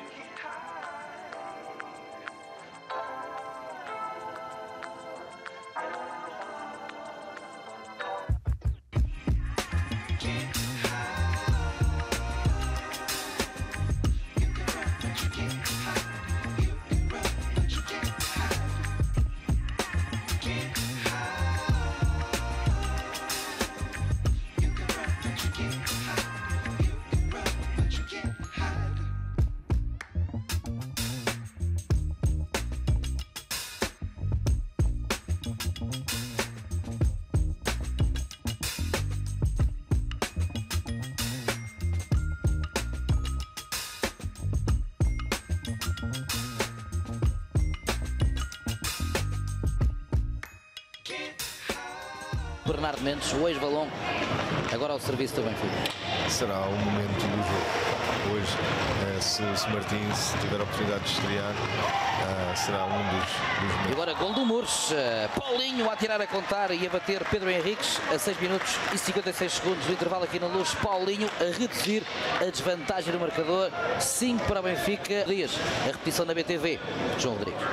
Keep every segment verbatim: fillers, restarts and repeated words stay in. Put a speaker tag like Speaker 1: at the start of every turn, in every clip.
Speaker 1: Bernardo Mendes, o ex-balão, agora ao serviço do Benfica.
Speaker 2: Será o momento do jogo. Hoje, eh, se, se Martins tiver a oportunidade de estrear, eh, será um dos, dos momentos.
Speaker 1: E agora gol do Muros, uh, Paulinho a tirar a contar e a bater Pedro Henriques a seis minutos e cinquenta e seis segundos do intervalo aqui na Luz. Paulinho a reduzir a desvantagem do marcador, cinco para o Benfica. Dias, a repetição da B T V, João Rodrigues.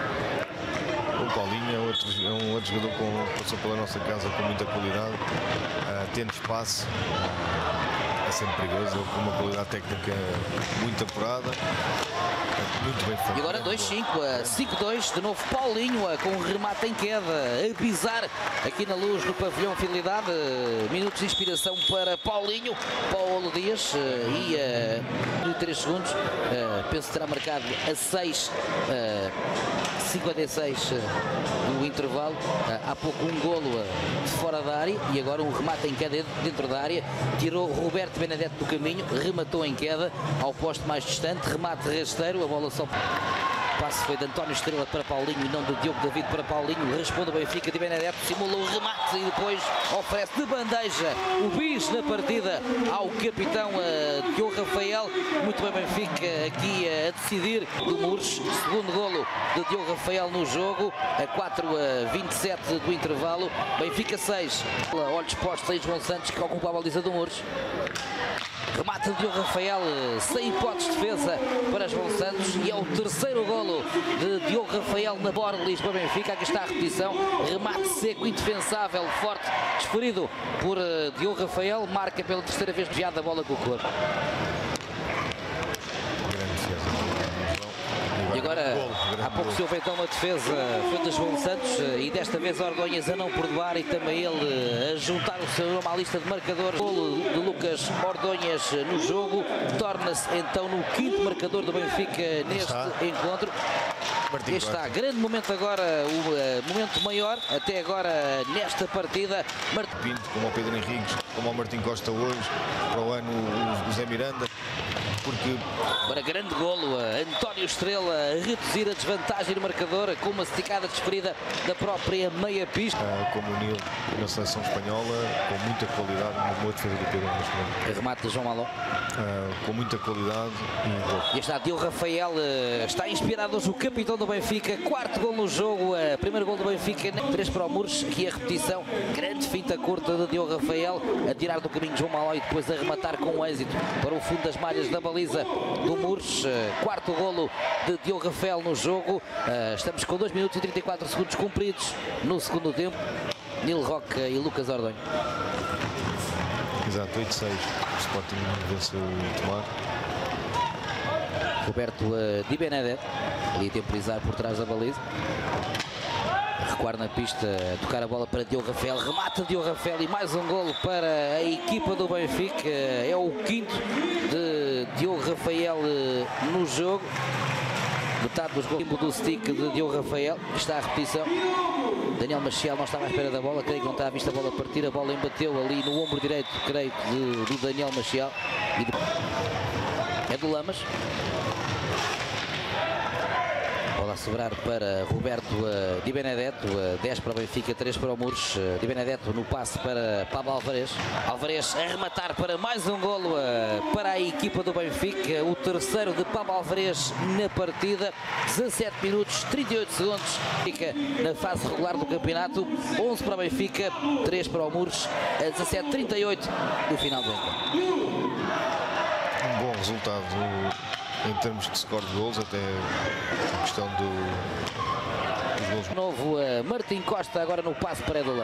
Speaker 2: O Paulinho é, outro, é um outro jogador que passou pela nossa casa com muita qualidade, uh, tendo espaço, uh, é sempre perigoso, com uma qualidade técnica muito apurada, uh, muito bem feito.
Speaker 1: E agora dois cinco, cinco dois, de novo Paulinho uh, com um remate em queda, a pisar aqui na Luz no pavilhão Fidelidade, uh, minutos de inspiração para Paulinho, Paulo Dias, uh, e uh, três segundos, uh, penso que terá marcado a seis. Uh, cinquenta e seis no intervalo, há pouco um golo de fora da área e agora um remate em queda dentro da área, tirou Roberto Benedetto do caminho, rematou em queda ao poste mais distante, remate rasteiro, a bola só... O passe foi de António Estrela para Paulinho e não de Diogo David para Paulinho. Responde o Benfica de Benedetto, simula o remate e depois oferece de bandeja o bis na partida ao capitão uh, Diogo Rafael. Muito bem Benfica aqui uh, a decidir do Muros. Segundo golo de Diogo Rafael no jogo, a quatro a vinte e sete do intervalo. Benfica seis. Olhos postos aí João Santos que ocupa a baliza do Muros. Remate de Diogo Rafael, sem hipótese de defesa para João Santos e é o terceiro golo de Diogo Rafael na Borlis para Benfica. Aqui está a repetição, remate seco, indefensável, forte, desferido por uh, Diogo Rafael, marca pela terceira vez desviada a bola com o corpo. E agora, há pouco se houve então uma defesa, foi de João Santos e desta vez Ordonhas a não perdoar e também ele a juntar o seu nome à lista de marcadores. Golo de Lucas Ordonhas no jogo, torna-se então no quinto marcador do Benfica neste está. encontro. Martim este está, grande momento agora, o uh, momento maior até agora nesta partida.
Speaker 2: Martim Pinto, como o Pedro Henriques, como o Martim Costa hoje, para o ano o, o Zé Miranda. Porque...
Speaker 1: Para grande golo, António Estrela a reduzir a desvantagem do marcador com uma esticada desferida da própria meia pista.
Speaker 2: Uh, como o Nil na seleção espanhola, com muita qualidade, uma boa defesa do Pedro Henriques.
Speaker 1: Remate de João Maló.
Speaker 2: Uh, com muita qualidade e gol.
Speaker 1: E está Diogo Rafael, uh, está inspirado hoje o capitão do Benfica, quarto gol no jogo, uh, primeiro gol do Benfica, três para o Muros, aqui a repetição, grande finta curta de Diogo Rafael, a tirar do caminho de João Maló e depois a rematar com êxito para o fundo das malhas da baliza do Muros, uh, quarto golo de Diogo Rafael no jogo, uh, estamos com dois minutos e trinta e quatro segundos cumpridos no segundo tempo. Nil Roque e Lucas Ordonho.
Speaker 2: Exato, oito seis, o Sporting venceu o Tomar.
Speaker 1: Roberto uh, Di Benedetto, ali a temporizar por trás da baliza. Recuar na pista, tocar a bola para Diogo Rafael, remata Diogo Rafael e mais um golo para a equipa do Benfica. É o quinto de Diogo Rafael uh, no jogo. Metade dos gols do stick de Diogo Rafael, está a repetição. Daniel Maciel não estava à espera da bola, creio que não estava a vista a bola partir, a bola embateu ali no ombro direito, creio, de, do Daniel Maciel. E de... É do Lamas. Bola a sobrar para Roberto uh, Di Benedetto, uh, dez para o Benfica, três para o Muros. uh, Di Benedetto no passe para Pablo Alvarez. Alvarez a rematar para mais um golo uh, para a equipa do Benfica, o terceiro de Pablo Alvarez na partida. Dezassete minutos, trinta e oito segundos, fica na fase regular do campeonato. Onze para o Benfica, três para o Muros, a dezassete trinta e oito do final do encontro.
Speaker 2: Um bom resultado em termos de score de gols, até a questão do, dos gols.
Speaker 1: De novo uh, Martim Costa agora no passe para Edula.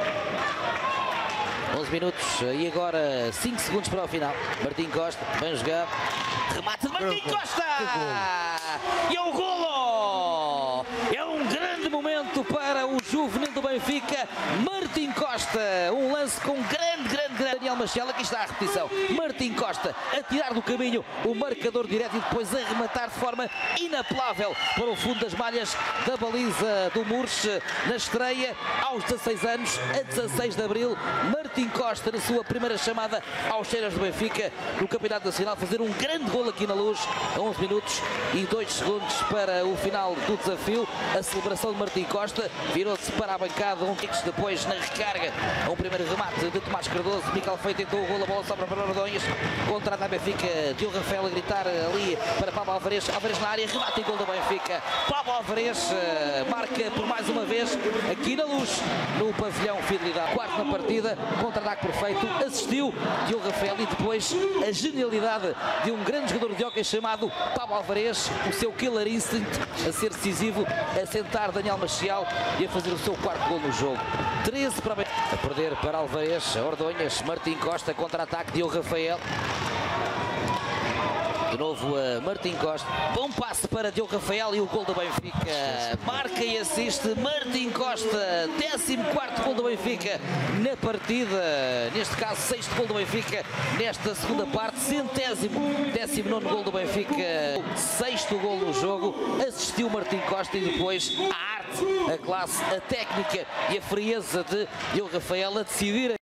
Speaker 1: onze minutos e agora cinco segundos para o final. Martim Costa, bem jogado. Remate de Martim Costa! E é o golo! É um grande momento para o juvenil do Benfica. Martim Costa, um lance com grande, grande, grande Daniel Machel. Aqui está a repetição. Martim Costa a tirar do caminho o marcador direto e depois a rematar de forma inapelável para o fundo das malhas da baliza do Mures na estreia aos dezasseis anos, a dezasseis de abril. Martim Costa na sua primeira chamada aos cheiras do Benfica no Campeonato Nacional, fazer um grande golo aqui na Luz, a onze minutos e dois segundos para o final do desafio. A celebração de Martim Costa virou-se para a bancada, um ticos depois na recarga, um primeiro remate de Tomás Cardoso. Miquel Feio tentou o golo, a bola sobra para Ordonhas, contra a Benfica, Diogo Rafael a gritar ali para Pablo Alvarez, Alvarez na área, remate em gol do Benfica. Pablo Alvarez uh, marca por mais uma vez aqui na Luz, no pavilhão Fidelidade. Quarto na partida, contra-ataque perfeito, assistiu Diogo Rafael e depois a genialidade de um grande jogador de hóquei chamado Pablo Alvarez, o seu killer instinct a ser decisivo, a sentar Daniel Machel e a fazer o seu quarto gol no jogo. treze para a perder para Alvarez, Ordonhas, Martim Costa, contra-ataque Diogo Rafael. De novo a Martim Costa, bom passe para Diogo Rafael e o gol do Benfica. Marca e assiste Martim Costa, décimo quarto gol do Benfica na partida, neste caso sexto gol do Benfica nesta segunda parte, centésimo, décimo nono gol do Benfica, sexto gol no jogo. Assistiu Martim Costa e depois a arte, a classe, a técnica e a frieza de Diogo Rafael a decidir